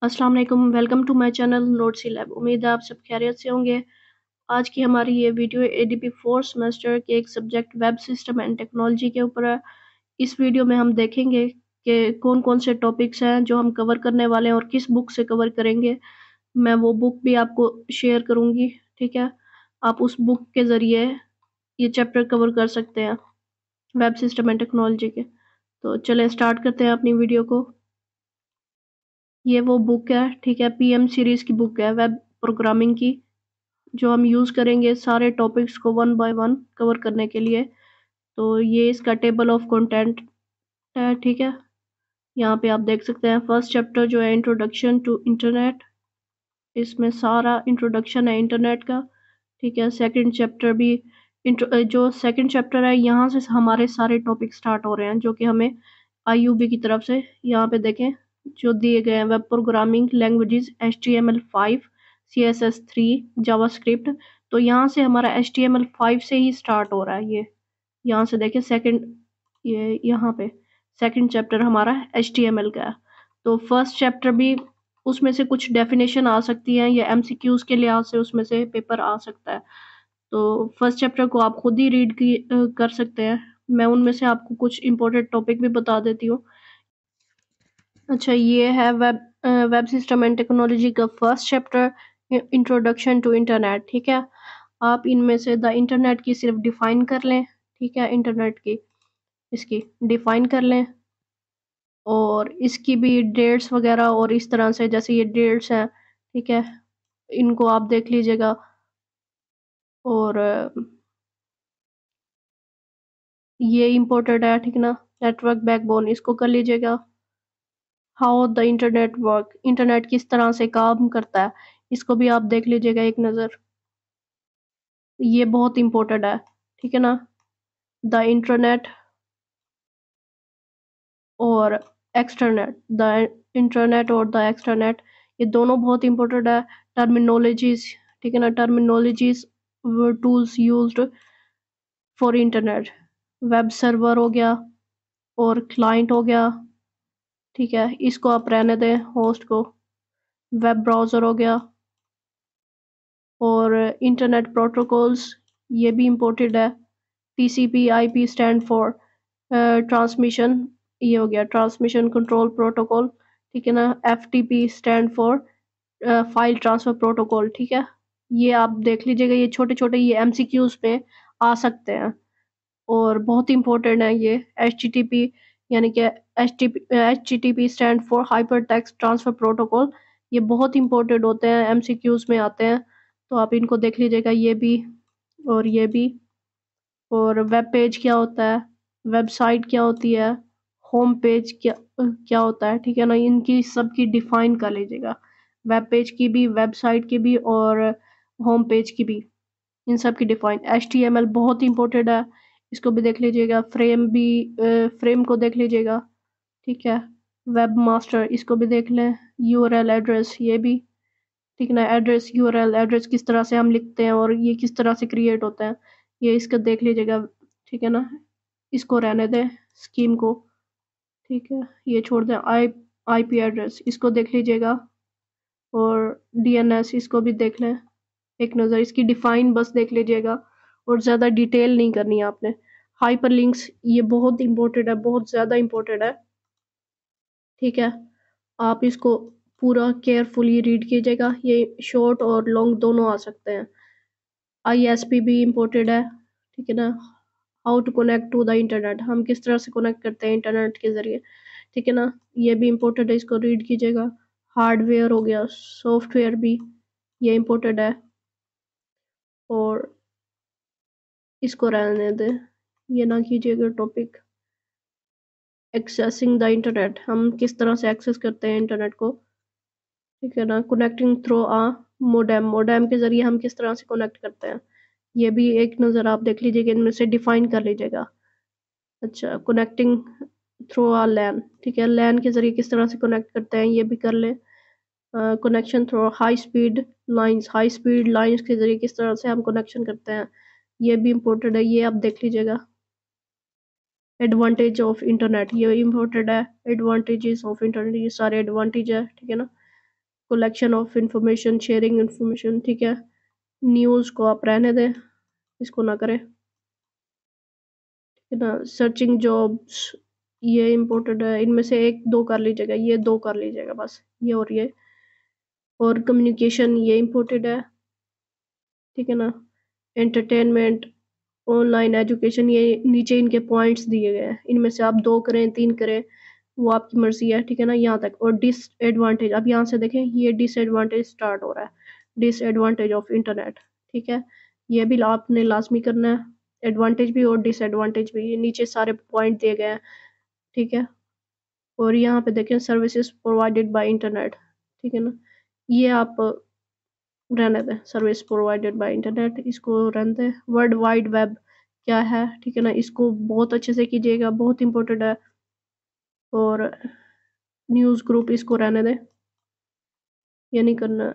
अस्सलाम वालेकुम, welcome to my channel note C lab. उम्मीद है आप सब खैरियत से होंगे। आज की हमारी ये वीडियो एडीपी फोर्थ सेमेस्टर के एक subject web system and technology के ऊपर है। इस वीडियो में हम देखेंगे कि कौन कौन से टॉपिक्स हैं जो हम कवर करने वाले हैं और किस बुक से कवर करेंगे। मैं वो बुक भी आपको शेयर करूँगी, ठीक है। आप उस बुक के ज़रिए ये चैप्टर कवर कर सकते हैं वेब सिस्टम एंड टेक्नोलॉजी के। तो चलें स्टार्ट करते हैं अपनी वीडियो को। ये वो बुक है, ठीक है, पीएम सीरीज की बुक है वेब प्रोग्रामिंग की, जो हम यूज़ करेंगे सारे टॉपिक्स को वन बाय वन कवर करने के लिए। तो ये इसका टेबल ऑफ कंटेंट है, ठीक है। यहाँ पे आप देख सकते हैं फर्स्ट चैप्टर जो है इंट्रोडक्शन टू इंटरनेट, इसमें सारा इंट्रोडक्शन है इंटरनेट का, ठीक है। सेकंड चैप्टर भी जो सेकंड चैप्टर है यहाँ से हमारे सारे टॉपिक स्टार्ट हो रहे हैं जो कि हमें आईयूबी की तरफ से। यहाँ पे देखें जो दिए गए हैं web programming languages HTML5 CSS3 JavaScript. तो यहाँ से हमारा HTML5 से ही स्टार्ट हो रहा है। ये यहाँ से देखें सेकंड, ये यहाँ पे सेकंड चैप्टर हमारा HTML का है। तो फर्स्ट चैप्टर भी उसमें से कुछ डेफिनेशन आ सकती हैं या MCQs के लिहाज से उसमें से पेपर आ सकता है। तो फर्स्ट चैप्टर को आप खुद ही कर सकते हैं। मैं उनमें से आपको कुछ इंपॉर्टेंट टॉपिक भी बता देती हूँ। अच्छा, ये है वेब सिस्टम एंड टेक्नोलॉजी का first chapter introduction to internet, ठीक है। आप इनमें से द इंटरनेट की सिर्फ डिफाइन कर लें, ठीक है। इंटरनेट की इसकी डिफाइन कर लें और इसकी भी डेट्स वगैरह और इस तरह से जैसे ये डेट्स हैं, ठीक है, इनको आप देख लीजिएगा। और ये इम्पोर्टेंट है, ठीक ना। नेटवर्क बैकबोन इसको कर लीजिएगा। How the internet work, internet किस तरह से काम करता है, इसको भी आप देख लीजिएगा एक नज़र। ये बहुत इम्पोर्टेंट है, ठीक है ना। द इंटरनेट और एक्सटरनेट, द इंटरनेट और द एक्सटरनेट, ये दोनों बहुत इम्पोर्टेंट है। टर्मिनोलॉजीज, ठीक है ना, terminologies tools used for internet. Web server हो गया और क्लाइंट हो गया, ठीक है, इसको आप रहने दें होस्ट को। वेब ब्राउज़र हो गया और इंटरनेट प्रोटोकॉल्स, ये भी इम्पोर्टेंट है। TCP/IP स्टैंड फॉर ट्रांसमिशन, ये हो गया ट्रांसमिशन कंट्रोल प्रोटोकॉल, ठीक है ना। FTP stand for file transfer protocol, ठीक है। ये आप देख लीजिएगा, ये छोटे छोटे ये MCQs पे आ सकते हैं और बहुत इंपॉर्टेंट है ये। HTTP यानी कि HTTP stand for hyper text transfer protocol, ये बहुत इंपॉर्टेंट होते हैं, MCQs में आते हैं। तो आप इनको देख लीजिएगा, ये भी और ये भी। और वेब पेज क्या होता है, वेबसाइट क्या होती है, होम पेज क्या क्या होता है, ठीक है ना। इनकी सबकी डिफाइन कर लीजिएगा, वेब पेज की भी, वेबसाइट की भी और होम पेज की भी, इन सब की डिफाइन। HTML बहुत इंपॉर्टेंट है, इसको भी देख लीजिएगा। फ्रेम भी, फ्रेम को देख लीजिएगा, ठीक है। वेब मास्टर इसको भी देख लें। URL एड्रेस ये भी, ठीक है ना। एड्रेस URL एड्रेस किस तरह से हम लिखते हैं और ये किस तरह से क्रिएट होता है, ये इसका देख लीजिएगा, ठीक है ना। इसको रहने दें स्कीम को, ठीक है, ये छोड़ दें। IP एड्रेस इसको देख लीजिएगा और DNS इसको भी देख लें एक नज़र, इसकी डिफाइन बस देख लीजिएगा और ज़्यादा डिटेल नहीं करनी है आपने। हाइपर लिंक्स ये बहुत इंपॉर्टेंट है, बहुत ज़्यादा इंपॉर्टेंट है, ठीक है। आप इसको पूरा केयरफुली रीड कीजिएगा, ये शॉर्ट और लॉन्ग दोनों आ सकते हैं। ISP भी इम्पोर्टेड है, ठीक है ना। How to connect to the internet, हम किस तरह से कनेक्ट करते हैं इंटरनेट के ज़रिए, ठीक है ना। ये भी इम्पोर्टेंट है, इसको रीड कीजिएगा। हार्डवेयर हो गया, सॉफ्टवेयर भी ये इम्पोर्टेंट है और इसको रहने दें, ये ना कीजिएगा टॉपिक। एक्सेसिंग द इंटरनेट, हम किस तरह से एक्सेस करते हैं इंटरनेट को, ठीक है ना। Connecting through a modem, modem के ज़रिए हम किस तरह से कनेक्ट करते हैं, ये भी एक नज़र आप देख लीजिएगा, इनमें से डिफाइन कर लीजिएगा। अच्छा, कनेक्टिंग थ्रू आ लैन, ठीक है, लैन के ज़रिए किस तरह से कनेक्ट करते हैं ये भी कर लें। Connection through high speed lines, high speed lines के ज़रिए किस तरह से हम कनेक्शन करते हैं, ये भी इम्पोर्टेंट है, ये आप देख लीजिएगा। एडवांटेज ऑफ इंटरनेट ये इम्पोर्टेंट है। एडवांटेजेस ऑफ इंटरनेट, ये सारे एडवांटेज है, ठीक है ना। Collection of information, sharing information, ठीक है। न्यूज़ को आप रहने दें, इसको ना करें, ठीक है ना। सर्चिंग जॉब्स, ये इम्पोर्टेंट है, इनमें से एक दो कर लीजिएगा, ये दो कर लीजिएगा बस, ये और ये। और कम्युनिकेशन, ये इम्पोर्टेंट है, ठीक है ना। एंटरटेनमेंट, ऑनलाइन एजुकेशन, ये नीचे इनके पॉइंट्स दिए गए हैं, इनमें से आप दो करें, तीन करें, वो आपकी मर्जी है, ठीक है ना, यहाँ तक। और डिसएडवांटेज, अब यहाँ से देखें, ये डिसएडवांटेज स्टार्ट हो रहा है, डिसएडवांटेज ऑफ इंटरनेट, ठीक है। ये भी आपने लाजमी करना है, एडवांटेज भी और डिसएडवांटेज भी, ये नीचे सारे पॉइंट दिए गए हैं, ठीक है। और यहाँ पे देखें सर्विसेज प्रोवाइडेड बाय इंटरनेट, ठीक है ना, ये आप रहने दें, सर्विस प्रोवाइडेड बाय इंटरनेट, इसको रहने दें। वर्ल्ड वाइड वेब क्या है, ठीक है ना, इसको बहुत अच्छे से कीजिएगा, बहुत इंपॉर्टेंट है। और न्यूज़ ग्रुप, इसको रहने दें, ये नहीं करना।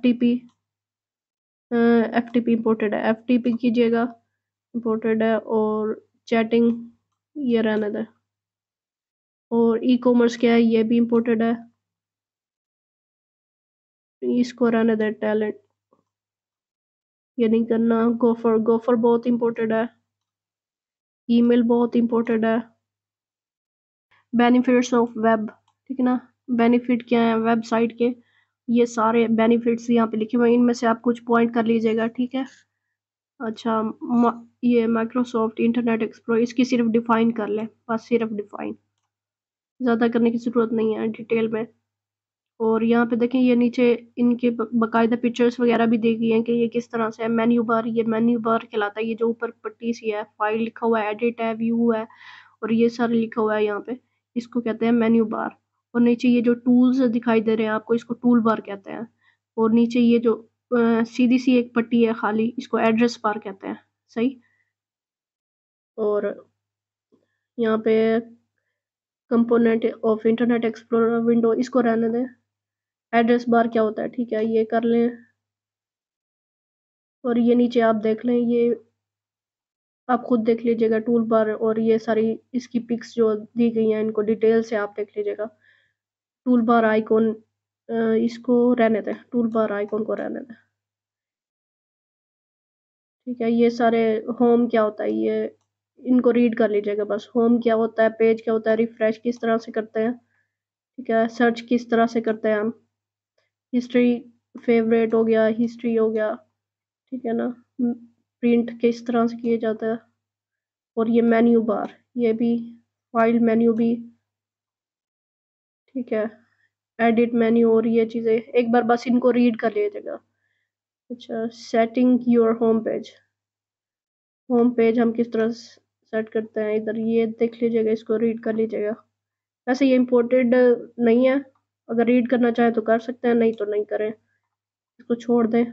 एफ टी पी इम्पोर्टेड है, एफ टी पी कीजिएगा, इम्पोर्टेड है। और चैटिंग, ये रहने दें। और ई कॉमर्स क्या है, ये भी इम्पोर्टेड है, इसको रहने दें। टैलेंट, ये नहीं करना। गोफर, गोफर बहुत इम्पोर्टेड है। ईमेल बहुत इम्पोर्टेड है। बेनिफिट्स ऑफ वेब, ठीक है ना, बेनिफिट क्या है वेबसाइट के, ये सारे बेनिफिट्स यहाँ पे लिखे हुए हैं, इनमें से आप कुछ पॉइंट कर लीजिएगा, ठीक है। अच्छा, ये माइक्रोसॉफ्ट इंटरनेट एक्सप्लोरर, इसकी सिर्फ डिफाइन कर लें, बस सिर्फ डिफाइन, ज़्यादा करने की ज़रूरत नहीं है डिटेल में। और यहाँ पे देखें, ये नीचे इनके बाकायदा पिक्चर्स वगैरह भी दी गई हैं कि ये किस तरह से है। मेन्यू बार, ये मेन्यू बार कहलाता है, ये जो ऊपर पट्टी सी है, फाइल लिखा हुआ है, एडिट है, व्यू है, और ये सारा लिखा हुआ है यहाँ पे, इसको कहते हैं मेन्यू बार। और नीचे ये जो टूल्स दिखाई दे रहे हैं आपको, इसको टूल बार कहते हैं। और नीचे ये जो सीधी सी एक पट्टी है खाली, इसको एड्रेस बार कहते हैं, सही। और यहाँ पे component of internet explorer window, इसको रहने दें। एड्रेस बार क्या होता है, ठीक है, ये कर लें। और ये नीचे आप देख लें, ये आप खुद देख लीजिएगा टूल बार, और ये सारी इसकी पिक्स जो दी गई हैं, इनको डिटेल से आप देख लीजिएगा। टूल बार आइकॉन, इसको रहने दें, टूल बार आइकॉन को रहने दें, ठीक है। ये सारे होम क्या होता है, ये इनको रीड कर लीजिएगा बस। होम क्या होता है, पेज क्या होता है, रिफ्रेश किस तरह से करते हैं, ठीक है, सर्च किस तरह से करते हैं हम, हिस्ट्री, फेवरेट हो गया, हिस्ट्री हो गया, ठीक है ना, प्रिंट किस तरह से किया जाता है। और ये मेन्यू बार, ये भी, फाइल मेन्यू भी, ठीक है, एडिट मेन्यू, और ये चीज़ें एक बार बस इनको रीड कर लीजिएगा। अच्छा, setting your home page, home page हम किस तरह सेट करते हैं, इधर ये देख लीजिएगा, इसको रीड कर लीजिएगा। वैसे ये इम्पोर्टेड नहीं है, अगर रीड करना चाहे तो कर सकते हैं, नहीं तो नहीं करें, इसको छोड़ दें।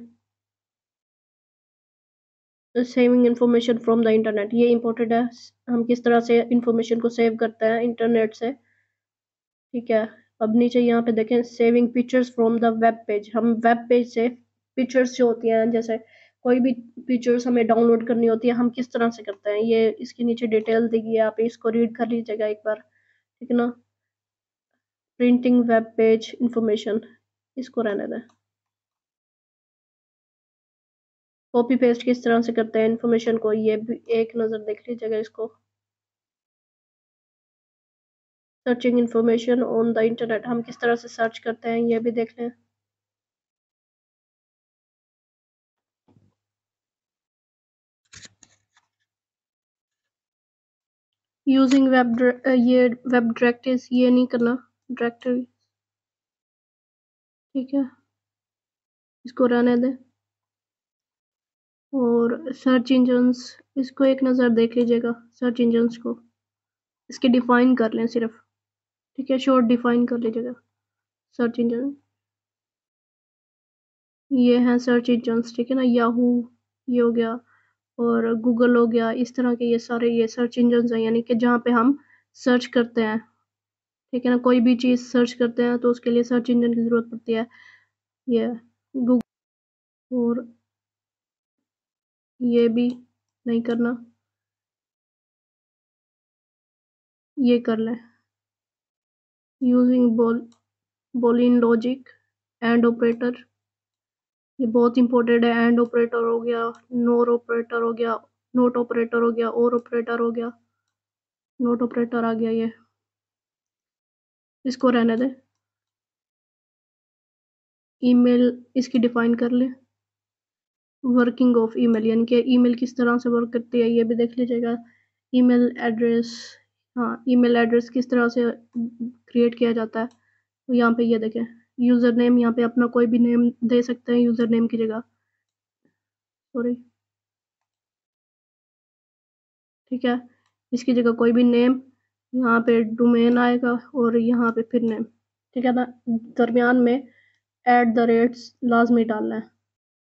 Saving information from the internet, ये इम्पोर्टेंट है, हम किस तरह से इंफॉर्मेशन को सेव करते हैं इंटरनेट से, ठीक है। अब नीचे यहाँ पे देखें, saving pictures from the web page, हम वेब पेज से पिक्चर्स जो होती हैं, जैसे कोई भी पिक्चर्स हमें डाउनलोड करनी होती है, हम किस तरह से करते हैं, ये इसके नीचे डिटेल दी गई है, आप इसको रीड कर लीजिएगा एक बार, ठीक है ना। प्रिंटिंग वेब पेज इंफॉर्मेशन, इसको रहने दें। कॉपी पेस्ट किस तरह से करते हैं इंफॉर्मेशन को, ये भी एक नज़र देख लीजिएगा इसको। Searching information on the internet, हम किस तरह से सर्च करते हैं, ये भी देख लें। यूजिंग वेब, ये वेब डायरेक्टरीज, ये नहीं करना, डायरेक्टरी, ठीक है, इसको रहने दें। और सर्च इंजन्स, इसको एक नज़र देख लीजिएगा, सर्च इंजन्स को, इसके डिफाइन कर लें सिर्फ, ठीक है, शॉर्ट डिफाइन कर लीजिएगा। सर्च इंजन, ये हैं सर्च इंजन्स, ठीक है ना, याहू, ये हो गया, और गूगल हो गया, इस तरह के ये सारे ये सर्च इंजन्स हैं, यानी कि जहाँ पे हम सर्च करते हैं, ठीक है ना, कोई भी चीज़ सर्च करते हैं तो उसके लिए सर्च इंजन की ज़रूरत पड़ती है, ये गूगल। और ये भी नहीं करना, ये कर लें। Using Boolean logic, and operator, ये बहुत इंपॉर्टेंट है। एंड ऑपरेटर हो गया, नोर ऑपरेटर हो गया, नोट ऑपरेटर हो गया, और ऑपरेटर हो गया, नोट ऑपरेटर आ गया। ये इसको रहने दे। ईमेल इसकी डिफाइन कर ले। वर्किंग ऑफ ईमेल, यानी कि ईमेल किस तरह से वर्क करती है ये भी देख लीजिएगा। ईमेल एड्रेस, हाँ ईमेल एड्रेस किस तरह से क्रिएट किया जाता है। यहाँ पे ये देखें, यूज़र नेम, यहाँ पे अपना कोई भी नेम दे सकते हैं यूज़र नेम की जगह, सॉरी, ठीक है। इसकी जगह कोई भी नेम, यहाँ पे डोमेन आएगा और यहाँ पे फिर नेम, ठीक है ना। दरमियान में एट द रेट्स लाजमी डालना है।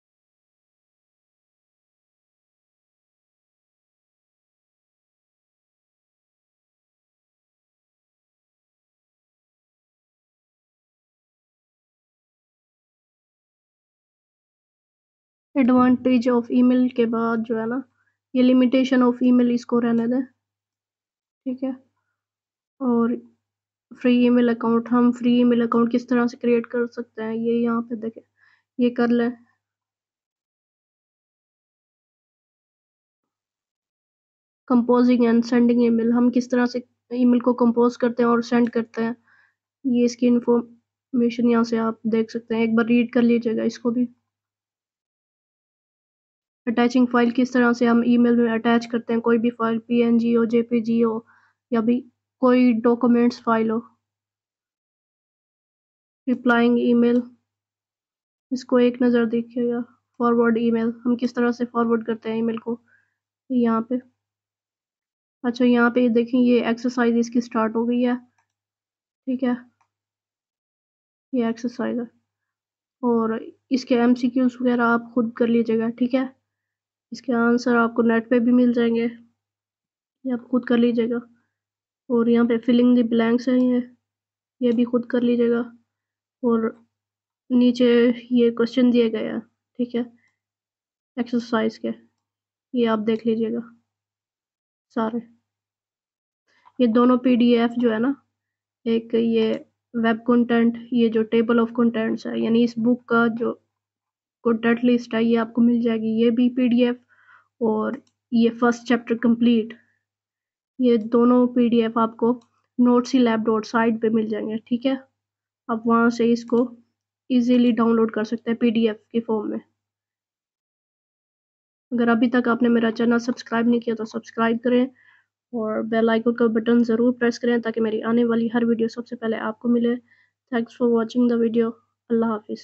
एडवांटेज ऑफ ईमेल के बाद जो है ना, ये लिमिटेशन ऑफ ईमेल इसको रहने दें, ठीक है। और फ्री ईमेल अकाउंट, हम फ्री ईमेल अकाउंट किस तरह से क्रिएट कर सकते हैं ये यहाँ पे देखें, ये कर लें। कंपोजिंग एंड सेंडिंग ईमेल, हम किस तरह से ईमेल को कंपोज करते हैं और सेंड करते हैं, ये इसकी इंफॉर्मेशन यहाँ से आप देख सकते हैं। एक बार रीड कर लीजिएगा इसको भी। अटैचिंग फाइल, किस तरह से हम ईमेल में अटैच करते हैं कोई भी फाइल, पीएनजी हो, जेपीजी हो, या भी कोई डॉक्यूमेंट्स फाइल हो। रिप्लाइंग ईमेल, इसको एक नज़र देखिएगा। फॉरवर्ड ईमेल, हम किस तरह से फॉरवर्ड करते हैं ईमेल को, यहाँ पे। अच्छा यहाँ पे देखें, ये एक्सरसाइज इसकी स्टार्ट हो गई है, ठीक है। ये एक्सरसाइज है और इसके एमसीक्यूज वगैरह आप खुद कर लीजिएगा, ठीक है। इसके आंसर आपको नेट पे भी मिल जाएंगे, ये आप खुद कर लीजिएगा। और यहाँ पे फिलिंग द ब्लैंक्स है, ये भी खुद कर लीजिएगा। और नीचे ये क्वेश्चन दिए गए हैं, ठीक है, एक्सरसाइज के, ये आप देख लीजिएगा सारे। ये दोनों पीडीएफ जो है ना, एक ये वेब कंटेंट, ये जो टेबल ऑफ कंटेंट्स है, यानी इस बुक का जो कंटेंट लिस्ट है ये आपको मिल जाएगी, ये भी पीडीएफ। और ये फर्स्ट चैप्टर कंप्लीट, ये दोनों पीडीएफ आपको नोट्स ही लैब डॉट साइट पे मिल जाएंगे, ठीक है। आप वहाँ से इसको इजीली डाउनलोड कर सकते हैं पीडीएफ की फॉर्म में। अगर अभी तक आपने मेरा चैनल सब्सक्राइब नहीं किया तो सब्सक्राइब करें और बेल आइकन का बटन ज़रूर प्रेस करें ताकि मेरी आने वाली हर वीडियो सबसे पहले आपको मिले। Thanks for watching the video. अल्लाह हाफिज़।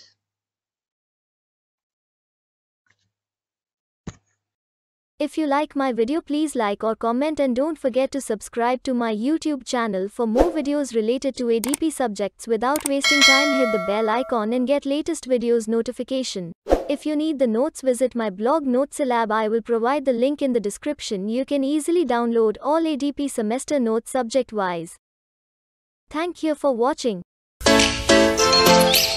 If you like my video, please like or comment, and don't forget to subscribe to my YouTube channel for more videos related to ADP subjects. Without wasting time, hit the bell icon and get latest videos notification. If you need the notes, visit my blog Notesilab. I will provide the link in the description. You can easily download all ADP semester notes subject wise. Thank you for watching.